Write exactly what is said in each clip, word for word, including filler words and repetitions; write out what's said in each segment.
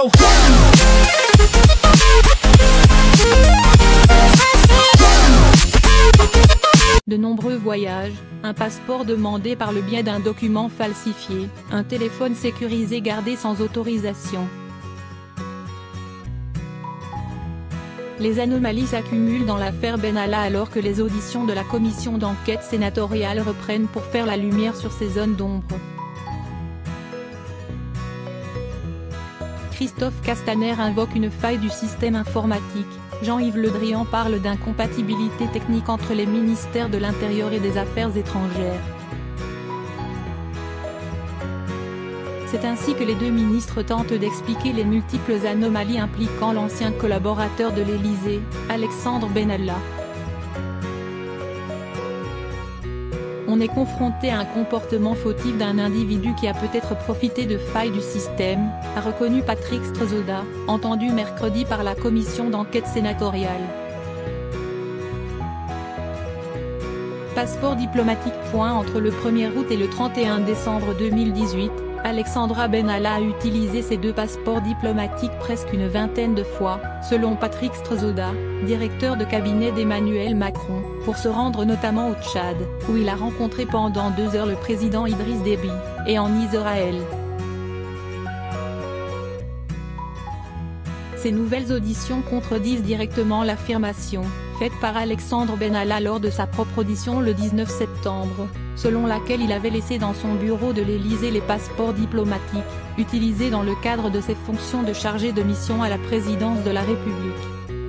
go. De nombreux voyages, un passeport demandé par le biais d'un document falsifié, un téléphone sécurisé gardé sans autorisation. Les anomalies s'accumulent dans l'affaire Benalla alors que les auditions de la commission d'enquête sénatoriale reprennent pour faire la lumière sur ces zones d'ombre. Christophe Castaner invoque une faille du système informatique. Jean-Yves Le Drian parle d'incompatibilité technique entre les ministères de l'Intérieur et des Affaires étrangères. C'est ainsi que les deux ministres tentent d'expliquer les multiples anomalies impliquant l'ancien collaborateur de l'Élysée, Alexandre Benalla. On est confronté à un comportement fautif d'un individu qui a peut-être profité de failles du système, a reconnu Patrick Strzoda, entendu mercredi par la commission d'enquête sénatoriale. Passeport diplomatique. Entre le premier août et le trente et un décembre deux mille dix-huit, Alexandra Benalla a utilisé ses deux passeports diplomatiques presque une vingtaine de fois, selon Patrick Strzoda, directeur de cabinet d'Emmanuel Macron, pour se rendre notamment au Tchad, où il a rencontré pendant deux heures le président Idriss Déby, et en Israël. Ces nouvelles auditions contredisent directement l'affirmation, faite par Alexandre Benalla lors de sa propre audition le dix-neuf septembre, selon laquelle il avait laissé dans son bureau de l'Élysée les passeports diplomatiques, utilisés dans le cadre de ses fonctions de chargé de mission à la présidence de la République.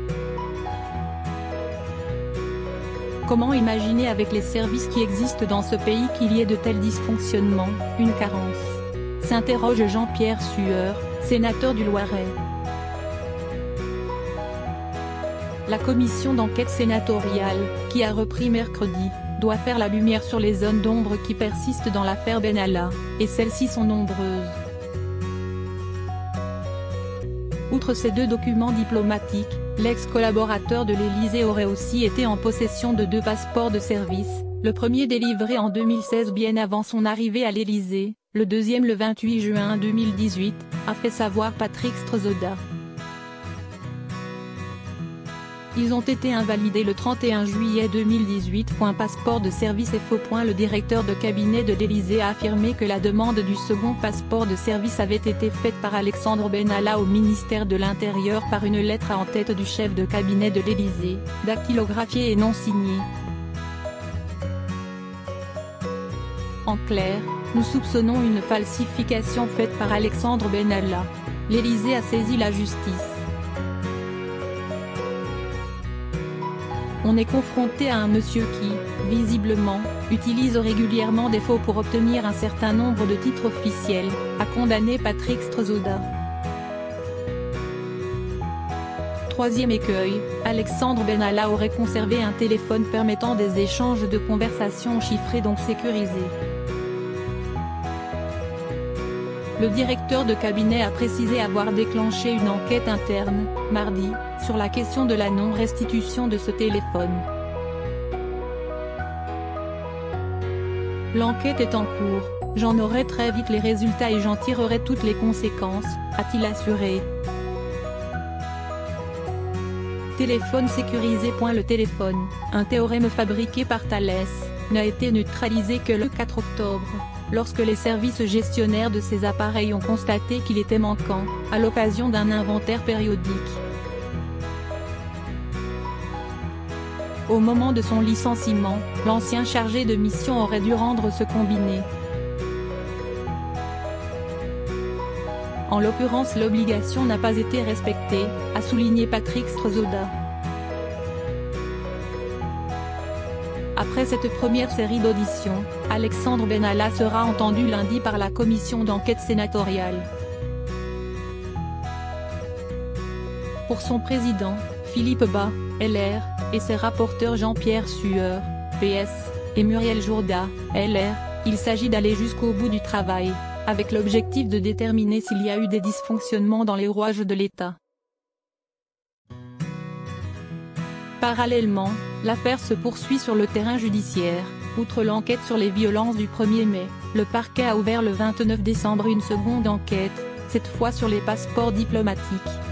Comment imaginer avec les services qui existent dans ce pays qu'il y ait de tels dysfonctionnements, une carence? S'interroge Jean-Pierre Sueur, sénateur du Loiret. La commission d'enquête sénatoriale, qui a repris mercredi, doit faire la lumière sur les zones d'ombre qui persistent dans l'affaire Benalla, et celles-ci sont nombreuses. Outre ces deux documents diplomatiques, l'ex-collaborateur de l'Élysée aurait aussi été en possession de deux passeports de service, le premier délivré en deux mille seize bien avant son arrivée à l'Élysée, le deuxième le vingt-huit juin deux mille dix-huit, a fait savoir Patrick Strzoda. Ils ont été invalidés le trente et un juillet deux mille dix-huit. Passeport de service est faux. Le directeur de cabinet de l'Élysée a affirmé que la demande du second passeport de service avait été faite par Alexandre Benalla au ministère de l'Intérieur par une lettre en tête du chef de cabinet de l'Élysée, dactylographiée et non signée. En clair, nous soupçonnons une falsification faite par Alexandre Benalla. L'Élysée a saisi la justice. On est confronté à un monsieur qui, visiblement, utilise régulièrement des faux pour obtenir un certain nombre de titres officiels, a condamné Patrick Strzoda. Troisième écueil, Alexandre Benalla aurait conservé un téléphone permettant des échanges de conversations chiffrés donc sécurisés. Le directeur de cabinet a précisé avoir déclenché une enquête interne, mardi, sur la question de la non-restitution de ce téléphone. L'enquête est en cours, j'en aurai très vite les résultats et j'en tirerai toutes les conséquences, a-t-il assuré. Téléphone sécurisé. Le téléphone, un théorème fabriqué par Thales, n'a été neutralisé que le quatre octobre. Lorsque les services gestionnaires de ces appareils ont constaté qu'il était manquant, à l'occasion d'un inventaire périodique. Au moment de son licenciement, l'ancien chargé de mission aurait dû rendre ce combiné. En l'occurrence, l'obligation n'a pas été respectée, a souligné Patrick Strzoda. Après cette première série d'auditions, Alexandre Benalla sera entendu lundi par la commission d'enquête sénatoriale. Pour son président, Philippe Bas, L R, et ses rapporteurs Jean-Pierre Sueur, P S, et Muriel Jourda, L R, il s'agit d'aller jusqu'au bout du travail, avec l'objectif de déterminer s'il y a eu des dysfonctionnements dans les rouages de l'État. Parallèlement, l'affaire se poursuit sur le terrain judiciaire. Outre l'enquête sur les violences du premier mai, le parquet a ouvert le vingt-neuf décembre une seconde enquête, cette fois sur les passeports diplomatiques.